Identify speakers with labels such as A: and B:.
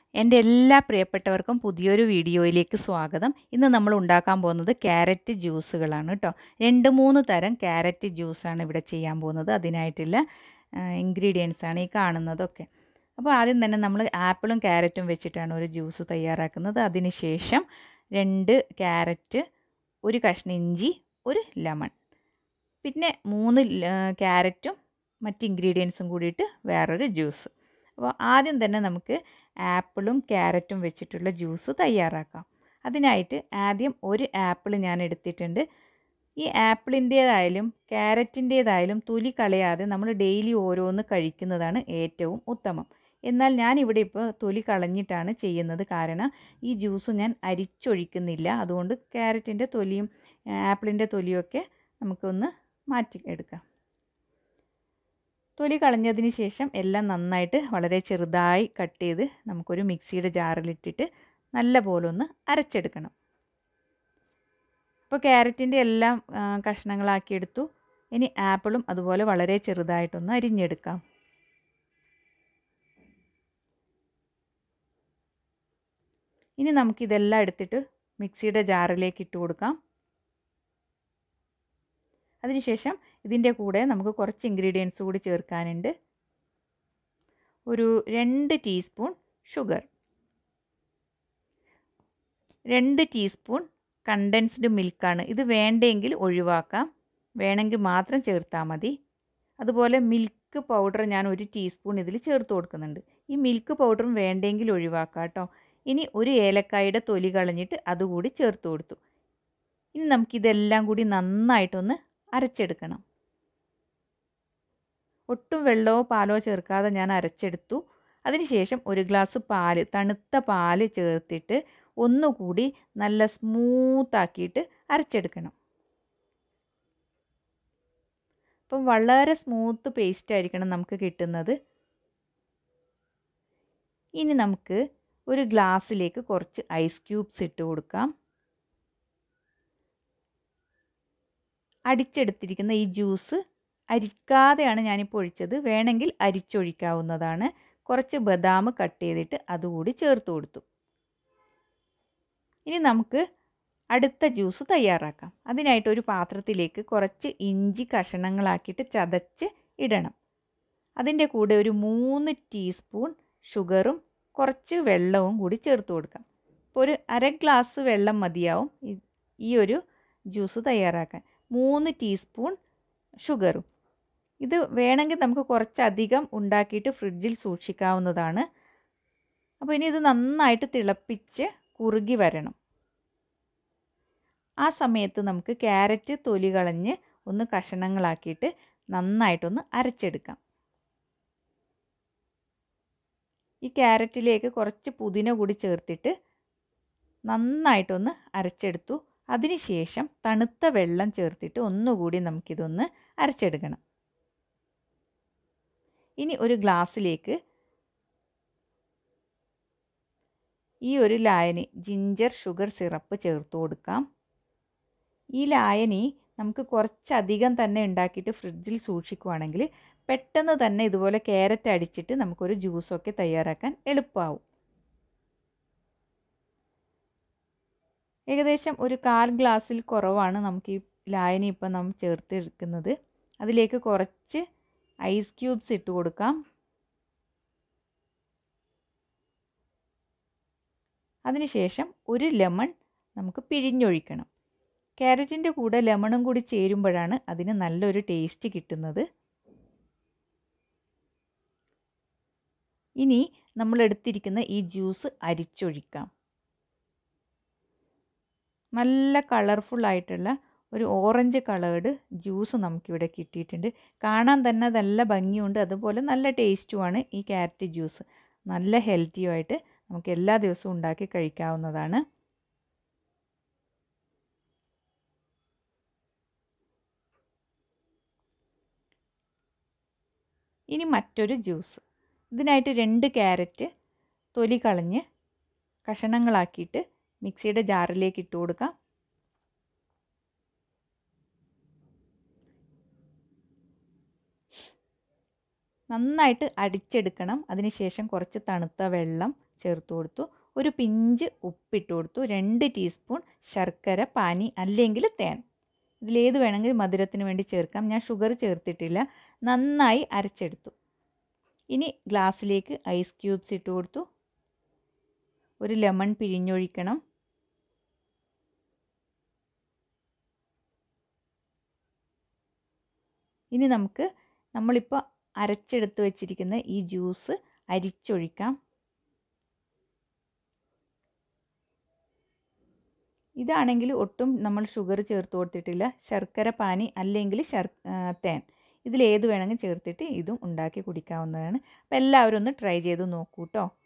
A: എൻ്റെ എല്ലാ പ്രിയപ്പെട്ടവർക്കും പുതിയൊരു വീഡിയോയിലേക്ക് സ്വാഗതം. ഇന്ന് നമ്മൾ ഉണ്ടാക്കാൻ പോകുന്നത് ക്യാരറ്റ് ജ്യൂസുകളാണ് കേട്ടോ. 2-3 തരം ക്യാരറ്റ് ജ്യൂസാണ് ഇവിടെ ചെയ്യാൻ പോകുന്നത്. അതിനായിട്ടുള്ള ഇൻഗ്രീഡിയൻസ് ആണ് ഈ കാണുന്നതൊക്കെ. അപ്പോൾ ആദ്യം തന്നെ നമ്മൾ ആപ്പിളും ക്യാരറ്റും വെച്ചിട്ടാണ് ഒരു ജ്യൂസ് തയ്യാറാക്കുന്നത്. അതിനുശേഷം 2 ക്യാരറ്റ്, ഒരു കഷ്ണം ഇഞ്ചി, ഒരു ലെമൺ, പിന്നെ 3 ക്യാരറ്റും മറ്റ് ഇൻഗ്രീഡിയൻസും കൂടിയിട്ട് വേറൊരു ജ്യൂസ്. അപ്പോൾ ആദ്യം തന്നെ നമുക്ക് ആപ്പിളും ക്യാരറ്റും വെച്ചിട്ടുള്ള ജ്യൂസ് തയ്യാറാക്കാം. അതിനായിട്ട് ആദ്യം ഒരു ആപ്പിൾ ഞാൻ എടുത്തിട്ടുണ്ട്. ഈ ആപ്പിളിൻ്റേതായാലും ക്യാരറ്റിൻ്റേതായാലും തൊലി കളയാതെ നമ്മൾ ഡെയിലി ഓരോന്ന് കഴിക്കുന്നതാണ് ഏറ്റവും ഉത്തമം. എന്നാൽ ഞാനിവിടെ ഇപ്പോൾ തൊലി കളഞ്ഞിട്ടാണ് ചെയ്യുന്നത്. കാരണം ഈ ജ്യൂസ് ഞാൻ അരിച്ചൊഴിക്കുന്നില്ല. അതുകൊണ്ട് ക്യാരറ്റിൻ്റെ തൊലിയും ആപ്പിളിൻ്റെ തൊലിയൊക്കെ നമുക്കൊന്ന് മാറ്റി എടുക്കാം. തൊലി കളഞ്ഞതിന് ശേഷം എല്ലാം നന്നായിട്ട് വളരെ ചെറുതായി കട്ട് ചെയ്ത് നമുക്കൊരു മിക്സിയുടെ ജാറിലിട്ടിട്ട് നല്ല പോലെ ഒന്ന് അരച്ചെടുക്കണം. അപ്പോൾ ക്യാരറ്റിൻ്റെ എല്ലാം കഷ്ണങ്ങളാക്കി എടുത്തു. ഇനി ആപ്പിളും അതുപോലെ വളരെ ചെറുതായിട്ടൊന്ന് അരിഞ്ഞെടുക്കാം. ഇനി നമുക്കിതെല്ലാം എടുത്തിട്ട് മിക്സിയുടെ ജാറിലേക്ക് ഇട്ട് കൊടുക്കാം. അതിനുശേഷം ഇതിൻ്റെ കൂടെ നമുക്ക് കുറച്ച് ഇൻഗ്രീഡിയൻസ് കൂടി ചേർക്കാനുണ്ട്. ഒരു 2 ടീസ്പൂൺ ഷുഗർ, 2 ടീസ്പൂൺ കണ്ടൻസ്ഡ് മിൽക്കാണ്. ഇത് വേണ്ടെങ്കിൽ ഒഴിവാക്കാം, വേണമെങ്കിൽ മാത്രം ചേർത്താൽ മതി. അതുപോലെ മിൽക്ക് പൗഡർ ഞാൻ 1 ടീസ്പൂൺ ഇതിൽ ചേർത്ത് കൊടുക്കുന്നുണ്ട്. ഈ മിൽക്ക് പൗഡറും വേണ്ടെങ്കിൽ ഒഴിവാക്കാം കേട്ടോ. ഇനി ഒരു ഏലക്കായുടെ തൊലി കളഞ്ഞിട്ട് അതുകൂടി ചേർത്ത് കൊടുത്തു. ഇനി നമുക്കിതെല്ലാം കൂടി നന്നായിട്ടൊന്ന് അരച്ചെടുക്കണം. ഒട്ടും വെള്ളമോ പാലോ ചേർക്കാതെ ഞാൻ അരച്ചെടുത്തു. അതിനുശേഷം ഒരു ഗ്ലാസ് പാല്, തണുത്ത പാല് ചേർത്തിട്ട് ഒന്നുകൂടി നല്ല സ്മൂത്താക്കിയിട്ട് അരച്ചെടുക്കണം. അപ്പം വളരെ സ്മൂത്ത് പേസ്റ്റ് ആയിരിക്കണം നമുക്ക് കിട്ടുന്നത്. ഇനി നമുക്ക് ഒരു ഗ്ലാസ്സിലേക്ക് കുറച്ച് ഐസ് ക്യൂബ്സ് ഇട്ട് കൊടുക്കാം. അടിച്ചെടുത്തിരിക്കുന്ന ഈ ജ്യൂസ് അരിക്കാതെയാണ് ഞാനിപ്പോൾ ഒഴിച്ചത്. വേണമെങ്കിൽ അരിച്ചൊഴിക്കാവുന്നതാണ്. കുറച്ച് ബദാം കട്ട് ചെയ്തിട്ട് അതുകൂടി ചേർത്ത് കൊടുത്തു. ഇനി നമുക്ക് അടുത്ത ജ്യൂസ് തയ്യാറാക്കാം. അതിനായിട്ട് ഒരു പാത്രത്തിലേക്ക് കുറച്ച് ഇഞ്ചി കഷണങ്ങളാക്കിയിട്ട് ചതച്ച് ഇടണം. അതിൻ്റെ കൂടെ ഒരു 3 ടീസ്പൂൺ ഷുഗറും കുറച്ച് വെള്ളവും കൂടി ചേർത്ത് കൊടുക്കാം. ഇപ്പോൾ ഒരു അര ഗ്ലാസ് വെള്ളം മതിയാവും ഈ ഒരു ജ്യൂസ് തയ്യാറാക്കാൻ. 3 ടീസ്പൂൺ ഷുഗറും. ഇത് വേണമെങ്കിൽ നമുക്ക് കുറച്ചധികം ഉണ്ടാക്കിയിട്ട് ഫ്രിഡ്ജിൽ സൂക്ഷിക്കാവുന്നതാണ്. അപ്പോൾ ഇനി ഇത് നന്നായിട്ട് തിളപ്പിച്ച് കുറുകി വരണം. ആ സമയത്ത് നമുക്ക് ക്യാരറ്റ് തൊലി കളഞ്ഞ് ഒന്ന് കഷണങ്ങളാക്കിയിട്ട് നന്നായിട്ടൊന്ന് അരച്ചെടുക്കാം. ഈ ക്യാരറ്റിലേക്ക് കുറച്ച് പുതിന കൂടി ചേർത്തിട്ട് നന്നായിട്ടൊന്ന് അരച്ചെടുത്തു. അതിനുശേഷം തണുത്ത വെള്ളം ചേർത്തിട്ട് ഒന്നുകൂടി നമുക്കിതൊന്ന് അരച്ചെടുക്കണം. ഇനി ഒരു ഗ്ലാസ്സിലേക്ക് ഈ ഒരു ലായനി ജിഞ്ചർ ഷുഗർ സിറപ്പ് ചേർത്ത് കൊടുക്കാം. ഈ ലായനി നമുക്ക് കുറച്ചധികം തന്നെ ഉണ്ടാക്കിയിട്ട് ഫ്രിഡ്ജിൽ സൂക്ഷിക്കുകയാണെങ്കിൽ പെട്ടെന്ന് തന്നെ ഇതുപോലെ ക്യാരറ്റ് അടിച്ചിട്ട് നമുക്കൊരു ജ്യൂസൊക്കെ തയ്യാറാക്കാൻ എളുപ്പമാവും. ഏകദേശം ഒരു 1/4 ഗ്ലാസ്സിൽ കുറവാണ് നമുക്ക് ഈ ലായനി ഇപ്പം നമ്മൾ ചേർത്തെടുക്കുന്നത്. അതിലേക്ക് കുറച്ച് ഐസ് ക്യൂബ്സ് ഇട്ട് കൊടുക്കാം. അതിനുശേഷം ഒരു ലെമൺ നമുക്ക് പിഴിഞ്ഞൊഴിക്കണം. ക്യാരറ്റിൻ്റെ കൂടെ ലെമണും കൂടി ചേരുമ്പോഴാണ് അതിന് നല്ലൊരു ടേസ്റ്റ് കിട്ടുന്നത്. ഇനി നമ്മൾ എടുത്തിരിക്കുന്ന ഈ ജ്യൂസ് അരിച്ചൊഴിക്കാം. നല്ല കളർഫുള്ളായിട്ടുള്ള ഒരു ഓറഞ്ച് കളേർഡ് ജ്യൂസ് നമുക്കിവിടെ കിട്ടിയിട്ടുണ്ട്. കാണാൻ തന്നെ നല്ല ഭംഗിയുണ്ട്, അതുപോലെ നല്ല ടേസ്റ്റുമാണ് ഈ ക്യാരറ്റ് ജ്യൂസ്. നല്ല ഹെൽത്തിയുമായിട്ട് നമുക്ക് എല്ലാ ദിവസവും ഉണ്ടാക്കി കഴിക്കാവുന്നതാണ്. ഇനി മറ്റൊരു ജ്യൂസ്. ഇതിനായിട്ട് 2 ക്യാരറ്റ് തൊലി കളഞ്ഞ് കഷണങ്ങളാക്കിയിട്ട് മിക്സിയുടെ ജാറിലേക്ക് ഇട്ട് കൊടുക്കാം. നന്നായിട്ട് അടിച്ചെടുക്കണം. അതിനുശേഷം കുറച്ച് തണുത്ത വെള്ളം ചേർത്ത് കൊടുത്തു. ഒരു പിഞ്ച് ഉപ്പിട്ട് കൊടുത്തു. 2 ടീസ്പൂൺ ശർക്കര പാനി അല്ലെങ്കിൽ തേൻ, ഇതിലേത് വേണമെങ്കിൽ മധുരത്തിന് വേണ്ടി ചേർക്കാം. ഞാൻ ഷുഗർ ചേർത്തിട്ടില്ല. നന്നായി അരച്ചെടുത്തു. ഇനി ഗ്ലാസ്സിലേക്ക് ഐസ് ക്യൂബ്സ് ഇട്ട് കൊടുത്തു. ഒരു ലെമൺ പിഴിഞ്ഞൊഴിക്കണം. ഇനി നമ്മളിപ്പോൾ അരച്ചെടുത്ത് വെച്ചിരിക്കുന്ന ഈ ജ്യൂസ് അരിച്ചൊഴിക്കാം. ഇതാണെങ്കിൽ ഒട്ടും നമ്മൾ ഷുഗർ ചേർത്ത് കൊടുത്തിട്ടില്ല. ശർക്കര പാനി അല്ലെങ്കിൽ തേൻ, ഇതിലേത് വേണമെങ്കിൽ ചേർത്തിട്ട് ഇതും ഉണ്ടാക്കി കുടിക്കാവുന്നതാണ്. അപ്പോൾ എല്ലാവരും ഒന്ന് ട്രൈ ചെയ്ത് നോക്കൂ കേട്ടോ.